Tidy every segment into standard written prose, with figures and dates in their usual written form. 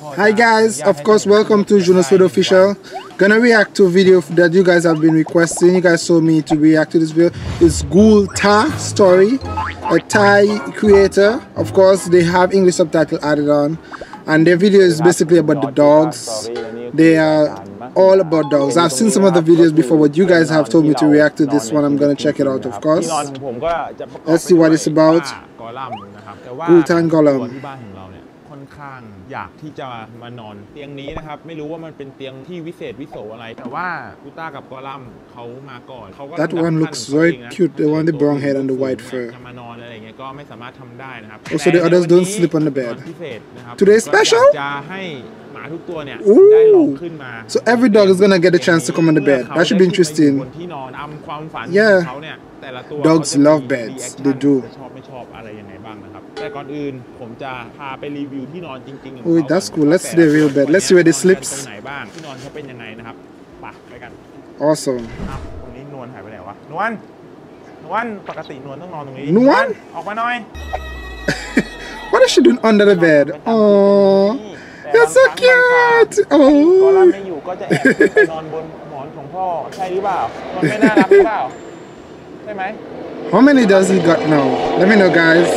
Hi guys, of course welcome to Juno's Food Official. Gonna react to a video that you guys have been requesting. You guys saw me to react to this video. It's Gul Ta Story, a Thai creator. Of course they have English subtitle added on, and their video is basically about the dogs. They are all about dogs. I've seen some of the videos before, but you guys have told me to react to this one. I'm gonna check it out, of course. Let's see what it's about. Gul Ta Golam. ค่อนข้างอยากที่จะมานอนเตียงนี้นะครับไม่รู้ว่ามันเป็นเตียงที่วิเศษวิโสอะไรแต่ว่ากูต้ากับกอลัมเขามาก่อนเขาก็ That one looks very cute, the one with the brown head and the white fur. จะมานอนอะไรอย่างเงี้ยก็ไม่สามารถทำได้นะครับ Also the others don't sleep on the bed. พิเศษนะครับ Today's special? จะให้หมาทุกตัวเนี่ยได้ลองขึ้นมา So every dog is gonna get a chance to come on the bed. That should be interesting. บนที่นอนตามความฝันของเขาเนี่ยแต่ละตัว Dogs love beds. They do. ชอบไม่ชอบอะไรยังไงบ้างนะครับแต่ก่อนอื่นผมจะพาไปรีวิวที่นอนจริงๆ Oh, that's cool. Let's see the real bed. Let's see where they sleeps. ตรงไหนบ้างที่นอนเขาเป็นยังไงนะครับไปกัน Awesome. ตรงนี้นวลหายไปไหนวะนวลปกตินวลต้องนอนตรงนี้นวลออกมาหน่อย What is she doing under the bed? Oh, that's so cute. ก็รับ Oh. ไม่อยู่ก็จะแอบขึ้นไปนอนบนหมอนของพ่อใช่หรือเปล่ามันไม่น่ารักหรือเปล่าใช่ไหม How many does he got now? Let me know, guys.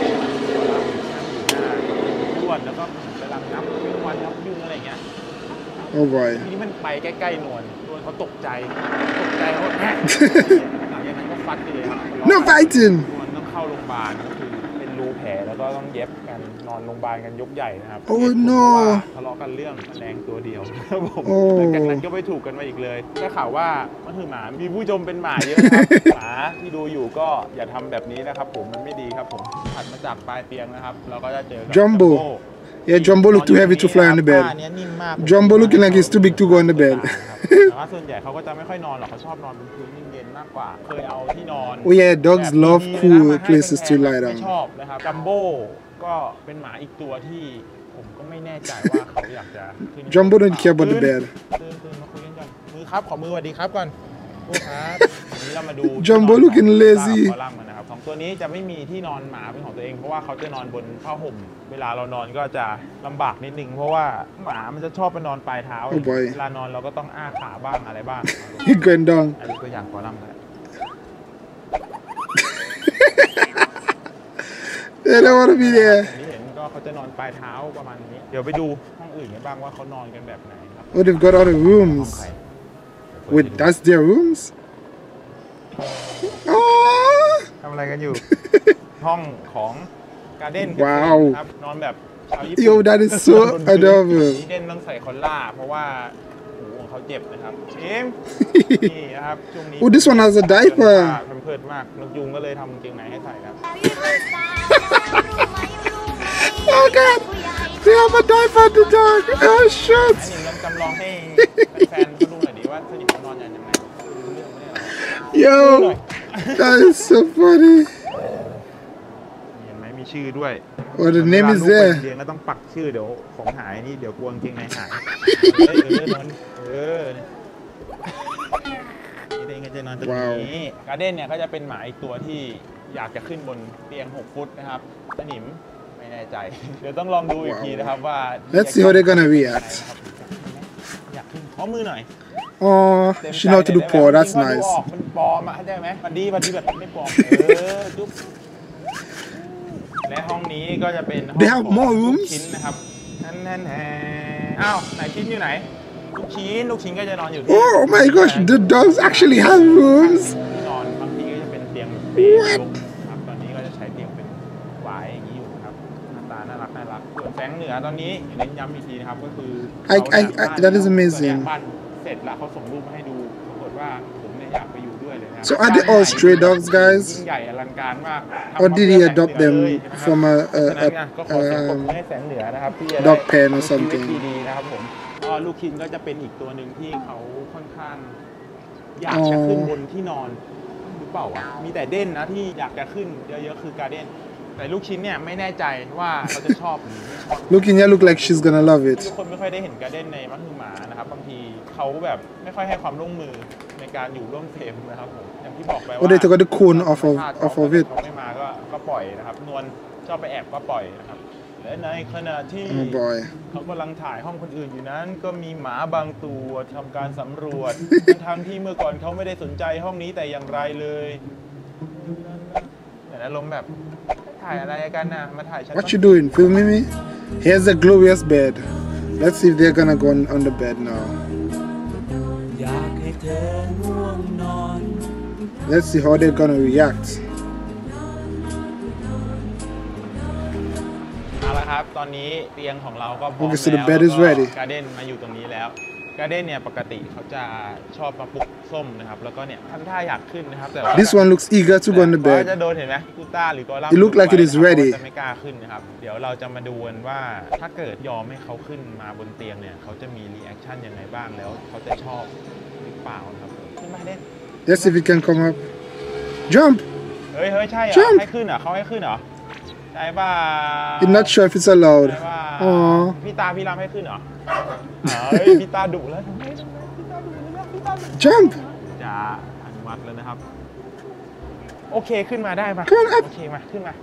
นวลแล้วก็กำลังนับวันนับยุ่งอะไรเงี้ย Oh boy. ทีนี้มันไปใกล้ๆนวลเขาตกใจเขาแอะหลังจากนั้นก็ฟัดไปเลยครับ No fighting. นวลต้องเข้าโรงพยาบาลก็คือเป็นรูแผลแล้วก็ต้องเย็บกันนอนโรงพยาบาลกันยกใหญ่นะครับ Oh no. ทะเลาะกันเรื่องแมลงตัวเดียวครับผมหลังจากนั้นก็ไม่ถูกกันมาอีกเลยได้ข่าวว่ามันคือหมามีผู้ชมเป็นหมาเยอะครับหมาที่ดูอยู่ก็อย่าทำแบบนี้นะครับผมมันไม่ดีครับผมถัดมาจากปลายเตียงนะครับเราก็จะเจอ Jumbo. Yeah, Jumbo look too heavy to fly on the bed. Jumbo looking like he's too big to go on the bed. แต่ว่าส่วนใหญ่เขาก็จะไม่ค่อยนอนหรอกเขาชอบนอนบนพื้นเย็นๆมากกว่าเคยเอาที่นอน Oh yeah, dogs love cool places to lie ไม่ down. ชอบนะครับจัมโบ้ก็เป็นหมาอีกตัวที่ผมก็ไม่แน่ใจว่าเขาอยากจะ Jumbo don't care about the bed. ตื่นมาคุยกันก่อนมือครับขอมือสวัสดีครับก่อนโอ้ครับวันนี้เรามาดู Jumbo looking lazy คอลัมน์กันนะครับของตัวนี้จะไม่มีที่นอนหมาเป็นของตัวเองเพราะว่าเขาจะนอนบนผ้าห่มเวลาเรานอนก็จะลำบากนิดนึงเพราะว่าหมามันจะชอบไปนอนปลายเท้า Oh boy เวลานอนเราก็ต้องอ้าขาบ้างอะไรบ้าง He going down. อันนี้ตัวอย่างคอลัมน์เลย They don't want to be there. ที่เห็นก็เขาจะนอนปลายเท้าประมาณนี้เดี๋ยวไปดูห้องอื่นกันบ้างว่าเขานอนกันแบบไหนครับ Oh, they've got all the rooms. Wait, that's their rooms? Oh. ทำอะไรกันอยู่ ห้องของการ์เด้น Wow ครับนอนแบบชาวญี่ปุ่น Yo, that is so adorable. นี่เด่นต้องใส่คอลล่าเพราะว่าหูของเขาเจ็บนะครับเอ็มนี่นะครับช่วงนี้ Oh, this one has a diaper. มันเพิดมากนกยุงก็เลยทำกางเกงในให้ใส่ครับ Oh god, they have a diaper on the dog. Oh อัน shit. นี้เราจำลองให้แฟนๆเขาดูหน่อยดิว่าสนิทเขานอนอย่างไรรู้เรื่องไหมเนี่ย Yo, that is so funny. เห็นไหมมีชื่อด้วย Oh, the name is เวลาลูก there. ไปเรียนก็ต้องปักชื่อเดี๋ยวของหายนี่เดี๋ยวกลัวกางเกงในหายนี่เด่นก็จะนอนตรงนี้การ์เด้นเนี่ยก็จะเป็นหมาอีกตัวที่อยากจะขึ้นบนเตียง6 ฟุตนะครับสนิมไม่แน่ใจเดี๋ยวต้องลองดูอีกทีนะครับว่า Let's see how they're gonna react. อยากขึ้นขอมือหน่อย Oh, she know how to do paw. That's มัน nice. มันปลอมอ่ะเข้าใจไหมมันดีแบบไม่ปลอมจุ๊บและห้องนี้ก็จะเป็นห้อง They have more rooms? ชิ้นนะครับนั่นอ้าวไหนชิ้นอยู่ไหนลูกชิ้นก็จะนอนอยู่ที่ Oh my gosh, the dogs actually have rooms. ที่นอนบางทีก็จะเป็นเตียงเปรย์ลงครับตอนนี้ก็จะใช้เตียงเป็นหวายอย่างนี้อยู่ครับหน้าตาน่ารักส่วนแสงเหนือตอนนี้เน้นย้ำอีกทีนะครับก็คือ that is amazing. บ้านเสร็จแล้วเขาส่งรูปมาให้ดูปรากฏว่าผมเนี่ยอยากไปอยู่ด้วยเลยนะ So are they all stray dogs, guys? ยิ่งใหญ่อลังการมาก Or did he adopt them from a ก็ขอเสียงปรบมือให้แสงเหนือนะครับที่จะได้ dog pen or something? ดีๆนะครับผมลูกคินก็จะเป็นอีกตัวหนึ่งที่เขาค่อนข้างอยากจะขึ้นบนที่นอนหรือเปล่าวะมีแต่เด่นนะที่อยากจะขึ้นเยอะๆคือการ์เด้นแต่ลูกชิ้นเนี่ยไม่แน่ใจว่าเขาจะชอบหรือไม่ชอบ Looking here, look like she's gonna love it. ทุกคนไม่ค่อยได้เห็นการ์เด้นในมัธยมนะครับบางทีเขาแบบไม่ค่อยให้ความร่วมมือในการอยู่ร่วมเฟรมนะครับผมอย่างที่บอกไปว่า Oh, they took the cone off of it. เขาไม่มาก็ปล่อยนะครับนวลชอบไปแอบก็ปล่อยนะครับและในขณะที่ Oh boy. เขากำลังถ่ายห้องคนอื่นอยู่นั้นก็มีหมาบางตัวทำการสำรวจ ทั้งที่เมื่อก่อนเขาไม่ได้สนใจห้องนี้แต่อย่างไรเลยแต่อารมณ์แบบถ่ายอะไรกันนะมาถ่ายฉัน What you doing? Filming me? Here's a glorious bed. Let's see if they're gonna go on the bed now. อยากให้เธอง่วงนอน Let's see how they're gonna react. เอาละครับตอนนี้เตียงของเราก็พร้อม Okay, แล้ว so the bed is ready. การ์เด้นมาอยู่ตรงนี้แล้วการ์เด้นเนี่ยปกติเขาจะชอบมาปลุกส้มนะครับแล้วก็เนี่ยทำท่าอยากขึ้นนะครับแต่ว่า This one looks eager to go on the ก็ bed. จะโดนเห็นไหมกูต้าหรือกอลัม It look like it is ready จะไม่กล้าขึ้นนะครับเดี๋ยวเราจะมาดูกันว่าถ้าเกิดยอมให้เขาขึ้นมาบนเตียงเนี่ยเขาจะมีรีแอคชั่นยังไงบ้างแล้วเขาจะชอบหรือเปล่าครับขึ้นมาเด่น Let's see if he can come up. Jump! เฮ้ยใช่เหรอ Jump ให้ขึ้นเหรอเขาให้ขึ้นเหรอใช่ป่ะ I'm not sure if it's ใช่ allowed. ป่ะ Aww. พี่ตาพี่รำให้ขึ้นเหรอเฮ้ยพี่ตาดุแล้วทำไมพี่ตาดุแล้วพี่ตาดุ Jump! จะอนุมัติแล้วนะครับโอเคขึ้นมาได้ปะ Come on up โอเคมาขึ้นมา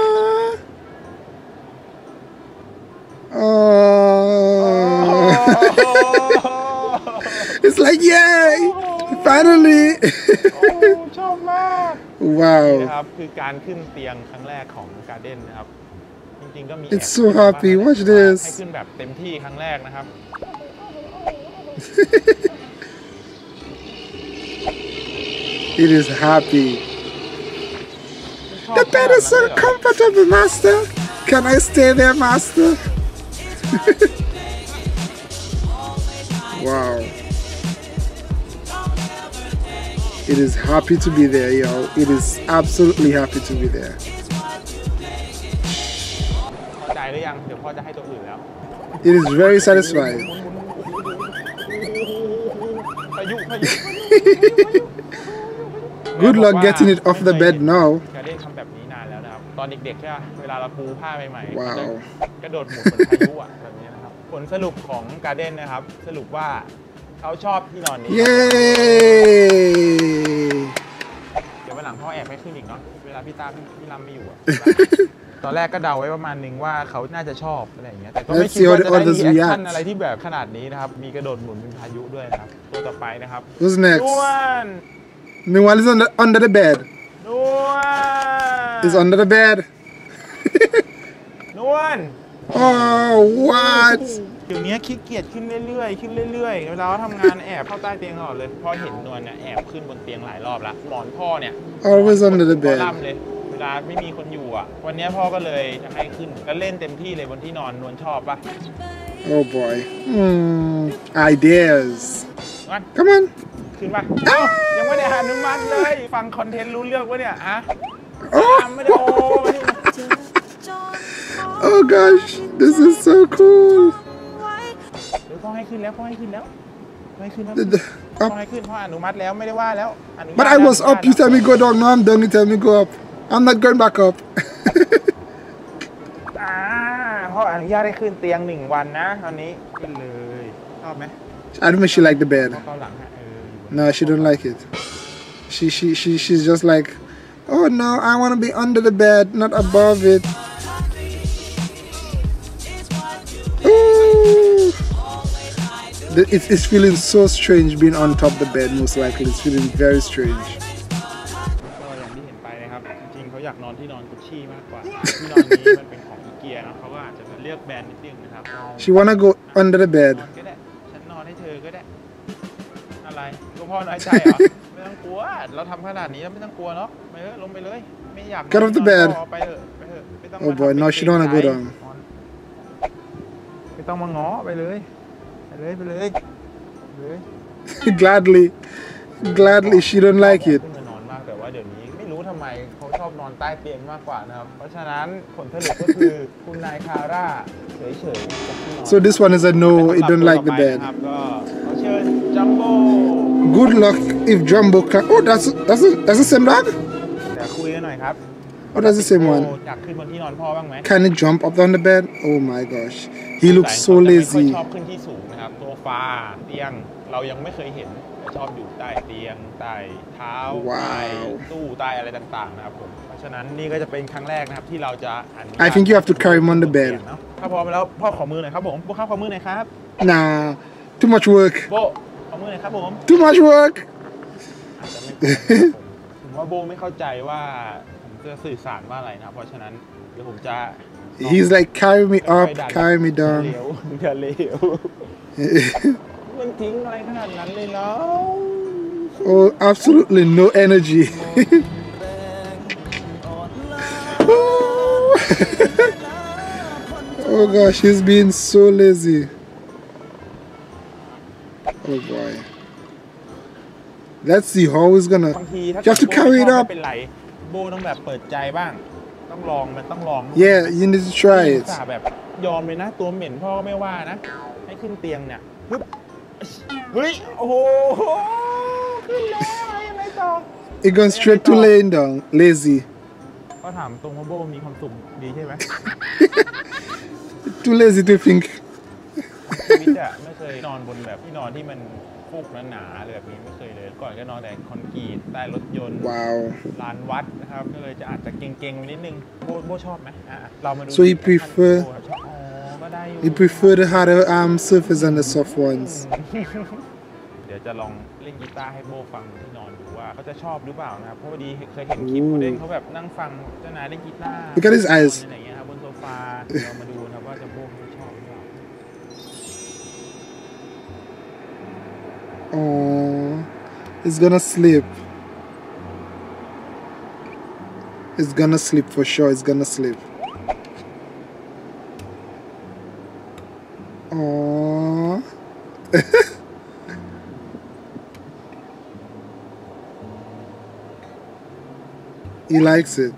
It's like, yay! Finally! ชอบมาก นี่ Wow. นะครับคือการขึ้นเตียงครั้งแรกของการ์เด้นนะครับจริงๆก็มี It's so happy. Watch this. ให้ขึ้นแบบเต็มที่ครั้งแรกนะครับ It is happy. ชอบ The bed is so ขนาดนั้นเลยเหรอ comfortable, master. Can I stay there, master? Wow. It is happy to be there, yo. It is absolutely happy to be there. พอใจหรือยังเดี๋ยวพ่อจะให้ตัวอื่นแล้ว It is very satisfying. พายุ Good luck getting it off the bed now. การ์เด้นทำแบบนี้นานแล้วนะครับตอนเด็กๆใช่ไหมเวลาเราปูผ้าใหม่ๆว้าวกระโดดหมุนเหมือนพายุอ่ะแบบนี้นะครับผลสรุปของการ์เด้นนะครับสรุปว่าเขาชอบที่นอนนี้ Yay! เดี๋ยววันหลังพ่อแอบให้ขึ้นอีกเนาะเวลาพี่ตาพี่ลำไม่อยู่อะ ตอนแรกก็เดาไว้ประมาณนึงว่าเขาน่าจะชอบอะไรอย่างเงี้ยแต่ก็ไม่ Let's คิด see ว่า how จะ the ได้ others รีแอคชั่น react. อะไรที่แบบขนาดนี้นะครับมีกระโดดหมุนเป็นพายุด้วยนะครับตัวต่อไปนะครับ Who's น next? วล Meanwhile, is under the bed. นวล Is under the bed. นวล Oh, what? เดี๋ยวนี้ขี้เกียจขึ้นเรื่อยๆขึ้นเรื่อยๆเวลาเขาทำงานแอบเข้าใต้เตียงตลอดเลยพอเห็นนวลเนี่ยแอบขึ้นบนเตียงหลายรอบละหมอนพ่อเนี่ย Always under the พ่อ bed. ล่ำเลยเวลาไม่มีคนอยู่อ่ะวันนี้พ่อก็เลยจะให้ขึ้นแล้วเล่นเต็มที่เลยบนที่นอนนวลชอบปะ Oh boy. Ideas. นวล Come on. ขึ้นมาเอ้ายังไม่ได้อนุมัติเลย ฟังคอนเทนต์รู้เรื่องวะเนี่ยอะ Oh. ไม่ได้โอ้ไม่ได้ Oh gosh. This is so cool. เดี๋ยวพ่อให้ขึ้นแล้วพ่อให้ขึ้นแล้วพ่อให้ขึ้นแล้ว Up. พ่อให้ขึ้นพ่ออนุมัติแล้วไม่ได้ว่าแล้วอนุมัติ But I was up. You tell me go down. No, I'm down. You tell me go up. I'm not going back up. พ่ออนุญาตให้ขึ้นเตียง1 วันนะตอนนี้ขึ้นเลยชอบไหม I don't think she liked the พ่อ bed. เกาหลังฮะ No, she don't like it. She's just like, oh no, I want to be under the bed, not above it. Ooh. It's feeling so strange being on top of the bed. Most likely, it's feeling very strange. ก็อย่างที่เห็นไปนะครับจริงๆเขาอยากนอนที่นอนกุชชี่มากกว่าที่นอนนี้มันเป็นของอีเกียนะเขาก็อาจจะเลือกแบรนด์นิดนึงนะครับ She wanna go under the น bed. อนก็ได้ฉันนอนให้เธอก็ได้อะไรก็พ่อน้อยใจเหรอ ไม่ต้องกลัวเราทำขนาดนี้แล้วไม่ต้องกลัวเนาะไปเถอะลงไปเลยไม่อยาก Get off the bed ไปเถอะไม่ต้อง Oh boy, no, she don't wanna go down. ไม่ต้องมาง้อไปเลยไปเลย Gladly, she don't like it. ขึ้นมานอนมากแต่ว่าเดี๋ยวนี้ไม่รู้ทำไมเขาชอบนอนใต้เตียงมากกว่านะครับเพราะฉะนั้นผลสรุปก็คือคุณนายคาร่าเฉยๆกับที่นอน So this one is a no. It don't like the ต่อไป bed. นะครับก็ขอเชิญจัมโบ้ Good luck if Jumbo can. Oh, that's the same dog. เดี๋ยวคุยกันหน่อยครับ Oh, that's the same one. อยากขึ้นบนที่นอนพ่อบ้างไหม Can it jump up on the bed? Oh my gosh. He looks so แต่เขาจะไม่ค่อย lazy. ชอบขึ้นที่สูงนะครับโซฟาเตียงเรายังไม่เคยเห็นแต่ชอบอยู่ใต้เตียงใต้เท้าว้าวใต้ตู้ใต้อะไรต่างๆนะครับผมเพราะฉะนั้นนี่ก็จะเป็นครั้งแรกนะครับที่เราจะอนุญาต I think you have to carry him on the bed. เนาะถ้าพร้อมแล้วพ่อขอมือหน่อยครับผมโบข้าวขอมือหน่อยครับ Nah, too much work. โบขอมือหน่อยครับผม Too much work. อาจจะไม่พอนะครับผมว่าโบไม่เข้าใจว่าผมจะสื่อสารว่าอะไรนะครับเพราะฉะนั้นเดี๋ยวผมจะ He's like, carry me ค่อ up, ยๆดัน carry me เดี๋ยว down. เหลวเดี๋ยวเหลวมันทิ้งอะไรขนาดนั้นเลยเนาะ Oh, absolutely no energy. Oh gosh, he's being so lazy. Oh boy. Let's see how he's gonna. บางทีถ้า You have to carry it ไม่ up. เป็นไรโบต้องแบบเปิดใจบ้างต้องลองมันต้องลอง Yeah, you need to try อุ it. ตส่าห์แบบยอมเลยนะตัวเหม็นพ่อก็ไม่ว่านะให้ขึ้นเตียงเนี่ยปึ๊บเฮ้ยโอ้โหขึ้นแล้วยังไงต่อ He going straight to laying down. Lazy. ก็ถามตรงว่าโบมีความสุขดีใช่ไหม Too lazy to think. ชีวิตอะไม่เคยนอนบนแบบที่นอนที่มันฟูกหนาๆอะไรแบบนี้ไม่เคยเลยก่อนก็นอนแต่คอนกรีตใต้รถยนต์ Wow. ลานวัดนะครับก็เลยจะอาจจะเก่งๆไปนิดนึงโบชอบไหมเรามาดู So he prefer- โบชอบอ๋อก็ได้อยู่ He prefer the harder surface than the soft ones. เดี๋ยวจะลองเล่นกีตาร์ให้โบฟังที่นอนดูว่าเขาจะชอบหรือเปล่านะครับเพราะพอดีเคยเห็นคลิปเขาเล่นเขาแบบนั่งฟังเจ้านายเล่นกีตาร์ Look at his eyes. อะไรอย่างเงี้ยครับบนโซฟาเดี๋ยวเรามาดูนะครับว่าจะโบเขาชอบหรือเปล่า Oh, he's gonna sleep. He's gonna sleep for sure. He's gonna sleep. Oh. He likes it.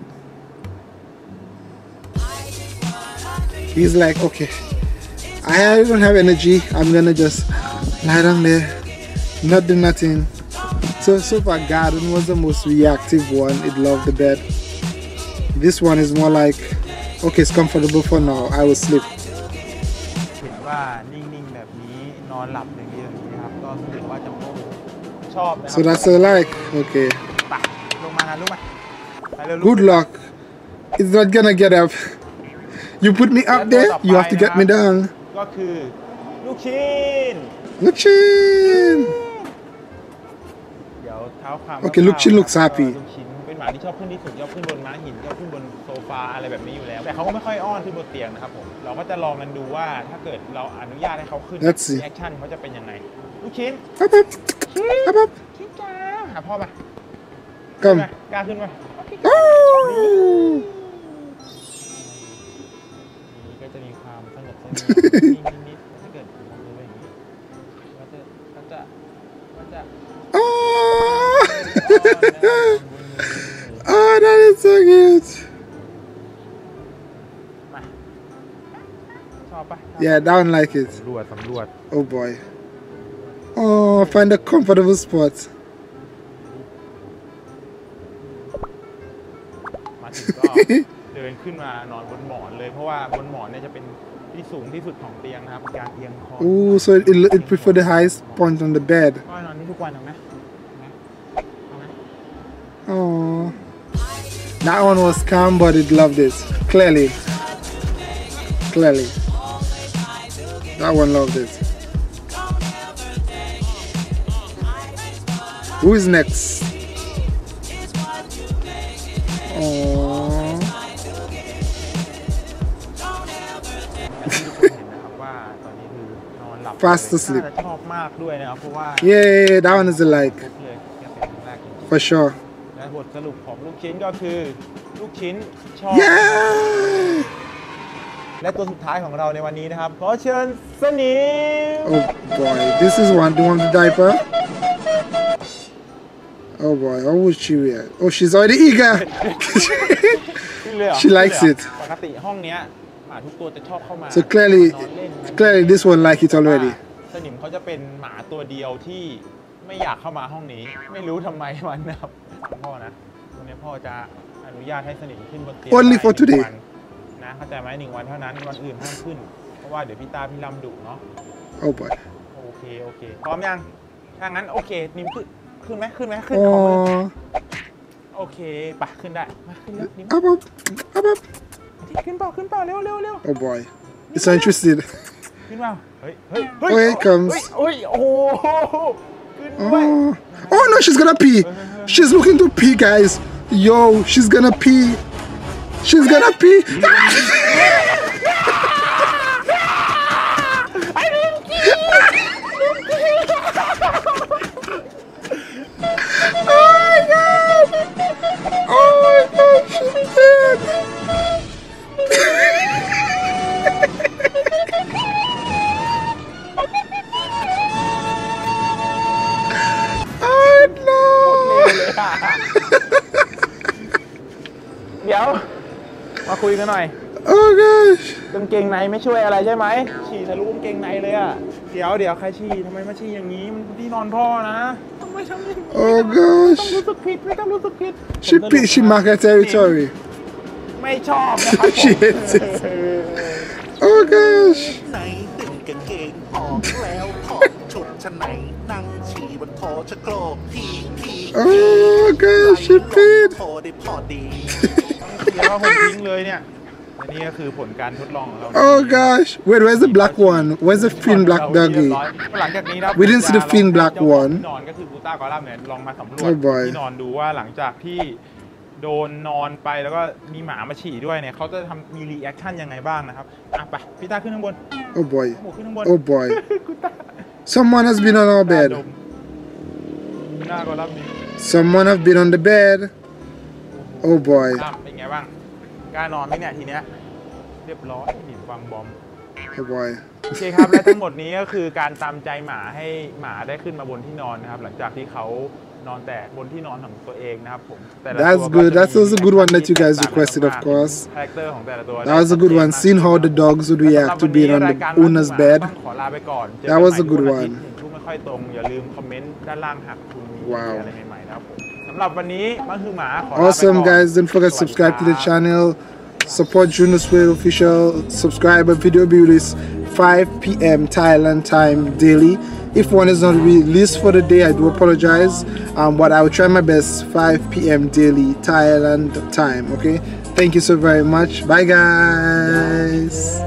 He's like, okay, I don't have energy. I'm gonna just lie down there, not do nothing. So far, Garden was the most reactive one. It loved the bed. This one is more like, okay, it's comfortable for now. I will sleep. เห็นว่านิ่งๆแบบนี้นอนหลับอย่างนี้แบบนี้ครับก็แสดงว่าจะโบชอบนะครั So that's what I like. Okay. ไปลงมานะลูกไปเร็วลูก Good luck. It's not gonna get up. You put me up there, you have to get me down. ก็คือลูกชิ้น Look, chin. เดี๋ยวเท้าความ Okay, look, she looks happy. ลูกชิ้นเป็นหมาที่ชอบขึ้นที่สุดชอบขึ้นบนม้าหินชอบขึ้นบนโซฟาอะไรแบบนี้อยู่แล้วแต่เขาก็ไม่ค่อยอ้อนขึ้นบนเตียงนะครับผมเราก็จะลองกันดูว่าถ้าเกิดเราอนุญาตให้เขาขึ้น Let's see. แอคชั่นเขาจะเป็นยังไงลูกชิ้น Up, up. Up, up. ชิ้นจ้าหาพ่อไป Come. กล้าขึ้นไหม Oh. นี่ก็จะมีความสงบนิ่งนิดๆถ้าเกิดมองดูอย่างนี้ก็จะ Oh. Oh, that is so cute. มาชอบปะ Yeah, that one like it. สำรวจ Oh boy. Oh, find a comfortable spot. มาถึงก็ เดินขึ้นมานอนบนหมอนเลยเพราะว่าบนหมอนเนี่ยจะเป็นที่สูงที่สุดของเตียงนะครับการเอียงคอ Oh, so it prefer the highest point on the bed. ก็นอนนี่ทุกวันเอาไหมเอาไหม Oh, that one was calm, but it loved it. Clearly. That one loved it. Who is next? Oh. เห็นนะครับว่าตอนนี้คือนอนหลับ Fast asleep น่าจะชอบมากด้วยนะครับเพราะว่า Yeah, that one is a like ปุ๊บเลยแค่เป็นครั้งแรกจริง for sure. ๆและบทสรุปของลูกชิ้นก็คือลูกชิ้นชอบ Yeah. และตัวสุดท้ายของเราในวันนี้นะครับขอเชิญสนิม Oh boy, this is one. Do you want the diaper? Oh boy, how would she react? Oh, she's already eager. ขึ้นเลยเหรอ She likes ขึ้น it. เลยเหรอปกติห้องเนี้ยหมาทุกตัวจะชอบเข้ามา So clearly, นอนเล่น clearly this one like it already. สนิมเขาจะเป็นหมาตัวเดียวที่ไม่อยากเข้ามาห้องนี้ ไม่รู้ทำไมมันนะครับพ่อนะวันนี้พ่อจะอนุญาตให้สนิมขึ้นบนเตียง Only ได้ for 1 today วันนะเข้าใจไหม1 วันเท่านั้นวันอื่นห้ามขึ้น เพราะว่าเดี๋ยวพี่ตาพี่ลำดุเนาะ Oh boy. โอเคพร้อมยังถ้างั้นโอเคนิมขึ้นไหมขึ้นของมือ Oh. โอเคไปขึ้นได้มาขึ้นแล้วนิม Up. ขึ้นเปล่าเร็ว Oh boy. He's so interested. ขึ้นเปล่าเฮ้ย Oh, here it comes. โอ้โหขึ้นด้วย Oh no, she's gonna pee. She's looking to pee, guys. Yo, she's gonna pee. She's gonna pee. Oh my god, she's dead. Oh no. เดี๋ยวมาคุยกันหน่อย Oh gosh. กางเกงในไม่ช่วยอะไรใช่ไหมฉี่ทะลุกางเกงในเลยอะเดี๋ยวใครฉี่ทำไมมาฉี่อย่างนี้มันที่นอนพ่อนะทำไมทำอย่างนี้ Oh gosh. รู้สึกผิดไม่ต้องรู้สึกผิด She marked her territory. ไม่ชอบนะครับ She hates it. Oh gosh. ในดึงกางเกงออกแล้วถอดชุดชั้นในนั่งฉี่บนโถชะโครกพี่ Oh gosh, she peed. โถได้พอดีเดี๋ยวว่าผมทิ้งเลยเนี่ยและนี่ก็คือผลการทดลองของเรา Oh gosh. Wait, where's the black one? Where's the thin black doggy? หลังจากนี้นะ We didn't see the thin black one. นอนก็คือบูต้ากอลัมเนี่ยลองมาสำรวจ Oh boy. ที่นอนดูว่าหลังจากที่โดนนอนไปแล้วก็มีหมามาฉี่ด้วยเนี่ยเขาจะมีรีแอคชั่นยังไงบ้างนะครับอ่ะไปพี่ตาขึ้นข้างบน Oh boy. หมูขึ้นข้างบน Oh boy. กูตา Someone has been on our ด bed. มหน้ากอลัมนี้ Someone has been on the bed. Oh boy. เป็นไงบ้างกล้านอนไหมเนี่ยทีเนี้ยเรียบร้อยนี่วางบอม Oh boy. โอเคครับ และทั้งหมดนี้ก็คือการตามใจหมาให้หมาได้ขึ้นมาบนที่นอนนะครับหลังจากที่เขานอนแต่บนที่นอนของตัวเองนะครับผมแต่ละ That's ตัว good. ก็จะ That was a good one that you guys มี requested, of course. คาแรคเตอร์ของแต่ละตัว That was a good one. Seeing how the dogs would react to being on the owner's ต้ bed. องขอลาไปก่อนเจอ That กัน was ใหม่ a good ทุกอาทิต one. ย์1 ทุ่มไม่ค่อยตรงอย่าลืมคอมเมนต์ด้านล่างหากคุณมี Wow. อะไรใหม่ๆนะครับผมสำหรับวันนี้มันคือหมาขอลาไปก่อน Awesome, guys. Don't forget to subscribe to the channel. Support Juno Suede Official. Subscribe. A video will be released 5 p.m. Thailand time daily. If one is not released for the day, I do apologize. But I will try my best 5 p.m. daily Thailand time. Okay. Thank you so very much. Bye, guys.